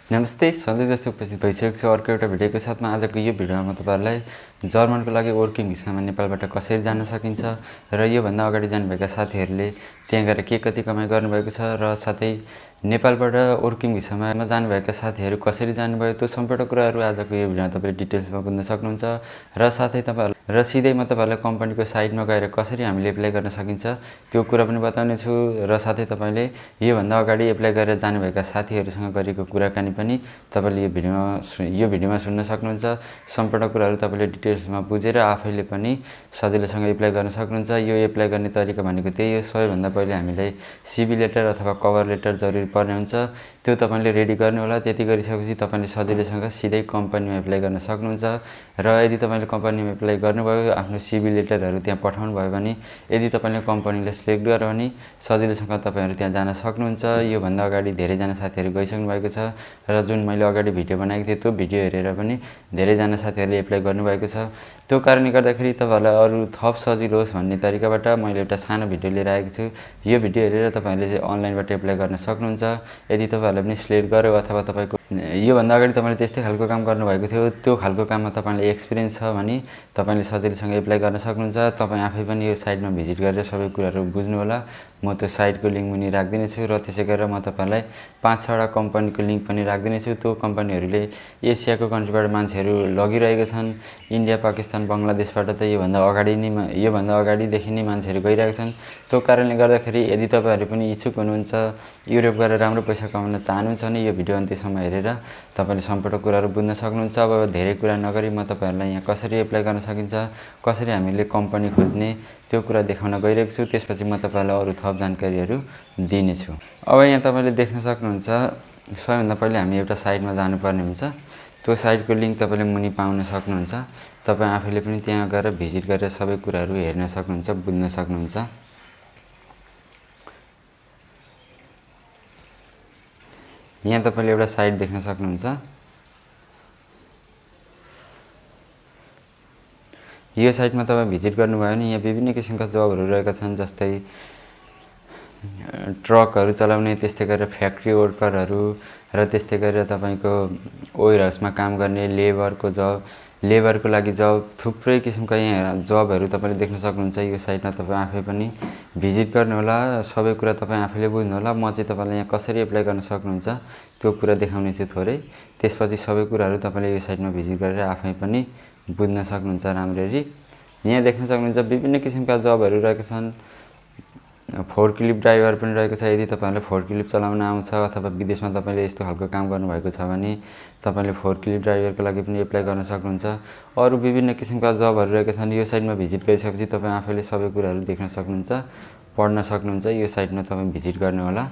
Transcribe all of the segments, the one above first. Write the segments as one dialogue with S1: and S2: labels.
S1: नमस्ते, सधैँ जस्तो उपस्थित भइसकेको छु अर्को एउटा भिडियोको साथमा। आजको यो भिडियोमा म तपाईहरुलाई जर्मनको लागि वर्किङ भिसामा नेपालबाट कसरी जान सकिन्छ र योभन्दा अगाडि जानुभएका साथीहरूले त्यहाँ गएर के कति कमाइ गर्नुभएको छ र साथै नेपालबाट वर्किङ भिसामा जानुभएका साथीहरू कसरी जानुभयो त्यो सम्पूर्ण कुराहरू आजको यो भिडियोमा तपाईले डिटेल्समा बुझ्न सक्नुहुन्छ र साथै तपाईहरु र सिधै म तपाईहरुलाई कम्पनीको साइटमा गएर कसरी हामीले एप्लाई गर्न सकिन्छ त्यो कुरा पनि बताउने छु र साथै तपाईले योभन्दा अगाडि एप्लाई गरेर जानुभएका साथीहरुसँग गरेको कुराकानी पनि तपाईले यो भिडियोमा सुन्न सक्नुहुन्छ। सम्पूर्ण कुराहरू तपाईले डिटेल्समा बुझेर आफैले पनि सजिलैसँग एप्लाई गर्न सक्नुहुन्छ। यो एप्लाई गर्ने तरिका भनेको त्यही हो। सबैभन्दा पहिले हामीलाई सीवी लेटर अथवा कभर लेटर जरुरी पर्ने हुन्छ। त्यो तपाईले रेडी गर्नु होला। त्यति गरिसकेपछि तपाईले सजिलैसँग सिधै कम्पनीमा एप्लाई गर्न सक्नुहुन्छ र यदि तपाईले कम्पनीमा एप्लाई गर्नुभयो आफ्नो सीवी लेटरहरु त्यहाँ पठाउनु भयो भने यदि तपाईले कम्पनीले सिलेक्ट गर्यो भने सजिलैसँग तपाईहरु त्यहाँ जान सक्नुहुन्छ। यो भन्दा अगाडि धेरै जना साथीहरु गइसक्नु भएको छ र जुन मैले अगाडि भिडियो बनाएको थिएँ त्यो भिडियो हेरेर पनि धेरै जना साथीहरुले एप्लाई गर्नु भएको छ। त्यो कारणले गर्दाखेरि तपाईहरुलाई अरु थप सजिलो होस् भन्ने तरिकाबाट मैले एउटा सानो भिडियो लिएर आएको छु। यो भिडियो हेरेर तपाईहरुले चाहिँ अनलाइनबाट एप्लाई गर्न सक्नुहुन्छ। यदि तपाईहरुले पनि सिलेक्ट गर्यो अथवा तपाईको यो भन्दा अगाडि तपाईले त्यस्तै खालको काम गर्नु भएको थियो त्यो खालको काममा तपाईले एक्सपिरियन्स छ भने तपाईले सजिलैसँग एप्लाई गर्न सक्नुहुन्छ। तपाई आफै पनि यो साइटमा भिजिट गरेर सबै कुराहरू बुझ्नु होला। म त्यो साइटको लिंक पनि राख्दिने छु र त्यसै गरेर म तपाईहरुलाई 5-6 वटा कम्पनीको लिंक पनि राख्दिने छु। त्यो कम्पनीहरुले एसियाको कन्ट्रीबाट मान्छेहरु लगिरहेका छन्। इन्डिया, पाकिस्तान, बंगलादेशबाट त योभन्दा अगाडिदेखि नै मान्छेहरु गइरहेका छन्। त्यो कारणले गर्दाखेरि यदि तपाईहरु पनि इच्छुक हुनुहुन्छ युरोप गएर राम्रो पैसा कमाउन चाहनुहुन्छ भने यो भिडियो अन्त्यसम्म हेरेर तपाईले सम्पूर्ण कुराहरू बुझ्न सक्नुहुन्छ। अब धेरै कुरा नगरी म तपाईहरुलाई यहाँ कसरी एप्लाई गर्न सकिन्छ, कसरी हामीले कम्पनी खोज्ने त्यो कुरा देखाउन गइरहेको छु। त्यसपछि म तपाईहरुलाई अरु थप जानकारीहरू दिने छु। अब यहाँ तपाईले देख्न सक्नुहुन्छ सबैभन्दा पहिले हामी एउटा साइटमा जानुपर्ने हुन्छ। त्यो साइटको लिंक तपाईले मुनि पाउन सक्नुहुन्छ। तपाई आफैले पनि त्यहाँ गएर भिजिट गरेर सबै कुराहरू हेर्न सक्नुहुन्छ, बुझ्न सक्नुहुन्छ। यहाँ तपाईले एउटा साइट देख्न सक्नुहुन्छ। यो साइटमा तपाई भिजिट गर्नुभयो भने यहाँ विभिन्न किसिमका जबहरू रहेका छन्, जस्तै ट्रकहरू चलाउने, त्यस्तै गरेर फ्याक्ट्री वर्करहरू र त्यस्तै गरेर तपाईको ओयर हाउसमा काम गर्ने लेबरको लागि जब थुप्रै किसिमका यहाँ जबहरू तपाईले देख्न सक्नुहुन्छ। यो साइटमा तपाई आफै पनि भिजिट गर्नु होला। सबै कुरा तपाई आफैले बुझ्नु होला। म चाहिँ तपाईलाई यहाँ कसरी एप्लाई गर्न सक्नुहुन्छ त्यो कुरा देखाउने छु थोरै। त्यसपछि सबै कुराहरू तपाईले यो साइटमा भिजिट गरेर आफै पनि बुझ्न सक्नुहुन्छ राम्ररी। यहाँ देख्न सक्नुहुन्छ विभिन्न किसिमका जबहरू रहेका छन्। फोर्कलिफ्ट ड्राइभर पनि रहेको छ। यदि तपाईहरुलाई फोर्कलिफ्ट चलाउन आउँछ अथवा विदेशमा तपाईले यस्तो खालको काम गर्नुभएको छ भने तपाईले फोर्कलिफ्ट ड्राइभरको लागि पनि एप्लाई गर्न सक्नुहुन्छ। अरु विभिन्न किसिमका जबहरू रहेका छन्। यो साइटमा भिजिट गरिसकेपछि तपाई आफैले सबै कुराहरू देख्न सक्नुहुन्छ, पढ्न सक्नुहुन्छ। यो साइटमा तपाई भिजिट गर्नु होला।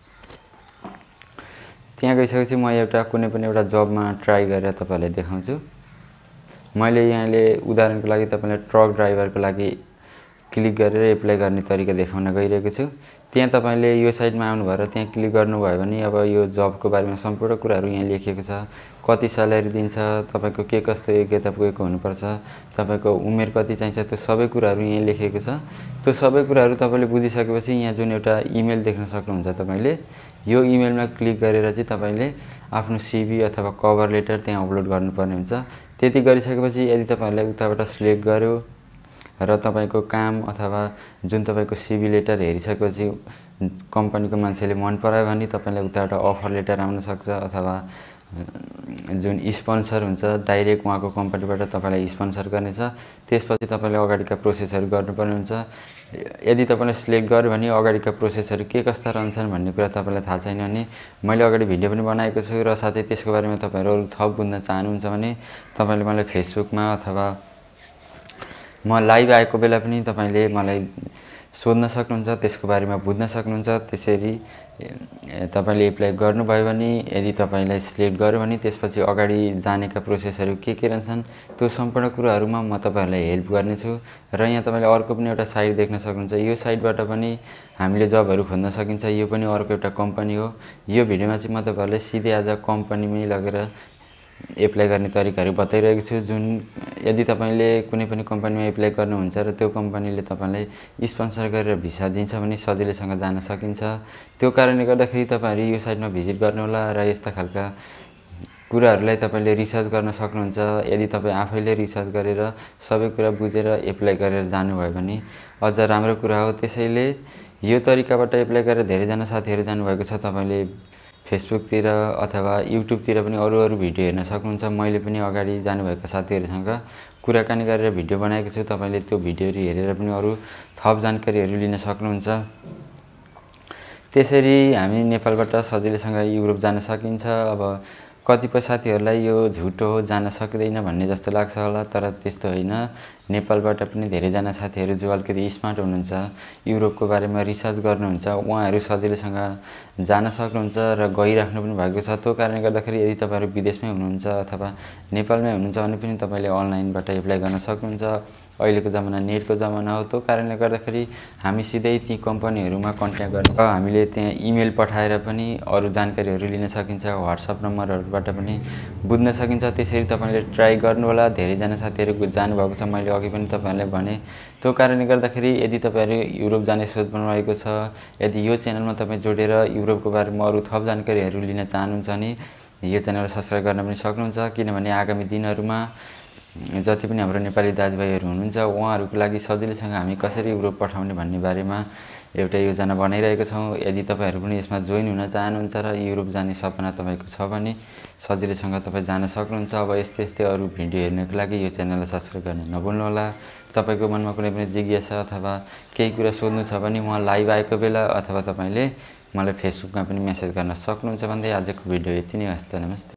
S1: त्यहाँ गइसकेपछि म एउटा कुनै पनि एउटा जबमा ट्राई गरेर तपाईहरुलाई देखाउँछु। मैले यहाँले उदाहरणको लागि तपाईलाई ट्रक ड्राइभरको लागि क्लिक गरेर एप्लाई गर्ने तरिका देखाउन गइरहेको छु। त्यहाँ तपाईले यो साइटमा आउनु भएर त्यहाँ क्लिक गर्नुभयो भने अब यो जबको बारेमा सम्पूर्ण कुराहरू यहाँ लेखिएको छ। कति स्यालेरी दिन्छ, तपाईको के कस्तो योग्यता पुगेको हुनुपर्छ, तपाईको उमेर कति चाहिन्छ, त्यो सबै कुराहरू यहाँ लेखिएको छ। त्यो सबै कुराहरू तपाईले बुझिसकेपछि यहाँ जुन एउटा इमेल देख्न सक्नुहुन्छ तपाईले यो इमेलमा क्लिक गरेर चाहिँ तपाईले आफ्नो सीवी अथवा कभर लेटर त्यहाँ अपलोड गर्नुपर्ने हुन्छ। त्यति गरिसकेपछि यदि तपाईहरुलाई उताबाट सिलेक्ट गर्यो र तपाईको काम अथवा जुन तपाईको सीवी लेटर हेरिसकेपछि कम्पनीको मान्छेले मन परायो भने तपाईलाई उताबाट अफर लेटर आउन सक्छ अथवा जुन स्पोन्सर हुन्छ डाइरेक्ट उहाँको कम्पनीबाट तपाईलाई स्पोन्सर गर्नेछ। त्यसपछि तपाईले अगाडिका प्रोसेसहरु गर्नुपर्ने हुन्छ। यदि तपाईले सिलेक्ट गर्यो भने अगाडिका प्रोसेसहरु के कस्ता रहन्छन् भन्ने कुरा तपाईलाई थाहा छैन भने मैले अगाडि भिडियो पनि बनाएको छु र साथै त्यसको बारेमा तपाईहरु थप बुझ्न चाहनुहुन्छ भने तपाईले मलाई फेसबुकमा अथवा म लाइभ आएको बेला पनि तपाईले मलाई सोध्न सक्नुहुन्छ, त्यसको बारेमा बुझ्न सक्नुहुन्छ। त्यसरी तपाईले एप्लाई गर्नुभयो भने यदि तपाईलाई सिलेक्ट गर्यो भने त्यसपछि अगाडि जानेका प्रोसेसहरु के रहन्छन् त्यो सम्पूर्ण कुराहरुमा म तपाईहरुलाई हेल्प गर्ने छु। र यहाँ तपाईले अर्को पनि एउटा साइट देख्न सक्नुहुन्छ। यो साइटबाट पनि हामीले जबहरु खोज्न सकिन्छ। यो पनि अर्को एउटा कम्पनी हो। यो भिडियोमा चाहिँ म तपाईहरुलाई सिधै आज कम्पनीमै लगेर एप्लाई गर्ने तरिकाहरु बताइरहेको छु। जुन यदि तपाईले कुनै पनि कम्पनीमा एप्लाई गर्नुहुन्छ र त्यो कम्पनीले तपाईलाई स्पोन्सर गरेर भिसा दिन्छ भने सजिलैसँग जान सकिन्छ। त्यो कारणले गर्दाखेरि तपाईहरु यो साइटमा भिजिट गर्नु होला र यस्ता खालका कुराहरूलाई तपाईँले रिसर्च गर्न सक्नुहुन्छ। यदि तपाईँ आफैले रिसर्च गरेर सबै कुरा बुझेर एप्लाई गरेर जानुभयो भने अझ राम्रो कुरा हो। त्यसैले यो तरिकाबाट एप्लाई गरेर धेरैजना साथीहरू जानुभएको छ। तपाईँले फेसबुकतिर अथवा युट्युबतिर पनि अरू भिडियो हेर्न सक्नुहुन्छ। मैले पनि अगाडि जानुभएका साथीहरूसँग कुराकानी गरेर भिडियो बनाएको छु। तपाईँले त्यो भिडियोहरू हेरेर पनि अरू थप जानकारीहरू लिन सक्नुहुन्छ। त्यसरी हामी नेपालबाट सजिलैसँग युरोप जान सकिन्छ। अब कतिपय साथीहरूलाई यो झुटो हो, जान सकिँदैन भन्ने जस्तो लाग्छ होला, तर त्यस्तो होइन। नेपालबाट पनि धेरैजना साथीहरू जो अलिकति स्मार्ट हुनुहुन्छ, युरोपको बारेमा रिसर्च गर्नुहुन्छ, उहाँहरू सजिलैसँग जान सक्नुहुन्छ र गइराख्नु पनि भएको छ। त्यो कारणले गर्दाखेरि यदि तपाईँहरू विदेशमै हुनुहुन्छ अथवा नेपालमै हुनुहुन्छ भने पनि तपाईँले अनलाइनबाट एप्लाई गर्न सक्नुहुन्छ। अहिलेको जमाना नेटको जमाना हो। त्यो कारणले गर्दाखेरि हामी सिधै ती कम्पनीहरूमा कन्ट्याक्ट गर्न हामीले त्यहाँ इमेल पठाएर पनि अरू जानकारीहरू लिन सकिन्छ। व्हाट्सएप नम्बरहरूबाट पनि बुझ्न सकिन्छ। त्यसरी तपाईँले ट्राई गर्नु होला। धेरैजना साथीहरू जानुभएको छ, मैले अघि पनि तपाईँहरूलाई भने। त्यो कारणले गर्दाखेरि यदि तपाईँहरू युरोप जाने सोच बनाइरहेको छ, यदि यो च्यानलमा तपाईँ जोडेर युरोपको बारेमा अरू थप जानकारीहरू लिन चाहनुहुन्छ भने यो च्यानललाई सब्स्क्राइब गर्न पनि सक्नुहुन्छ। किनभने आगामी दिनहरूमा जति पनि हाम्रो नेपाली दाजुभाइहरू हुनुहुन्छ उहाँहरूको लागि सजिलैसँग हामी कसरी युरोप पठाउने भन्ने बारेमा एउटा योजना बनाइरहेको छौँ। यदि तपाईँहरू पनि यसमा जोइन हुन चाहनुहुन्छ र युरोप जाने सपना तपाईँको छ भने सजिलैसँग तपाईँ जान सक्नुहुन्छ। अब यस्तै अरू भिडियो हेर्नको लागि यो च्यानललाई सब्स्क्राइब गर्न नभुल्नुहोला। तपाईँको मनमा कुनै पनि जिज्ञासा अथवा केही कुरा सोध्नु छ भने म लाइभ आएको बेला अथवा तपाईँले मलाई फेसबुकमा पनि मेसेज गर्न सक्नुहुन्छ। भन्दै आजको भिडियो यति नै। हस्त नमस्ते।